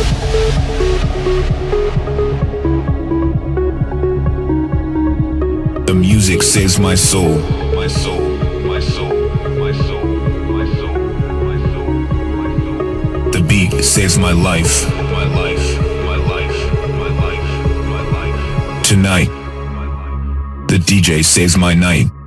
The music saves my soul. My soul, my soul, my soul, my soul, my soul, my soul. The beat saves my life. My life, my life, my life, my life. Tonight, the DJ saves my night.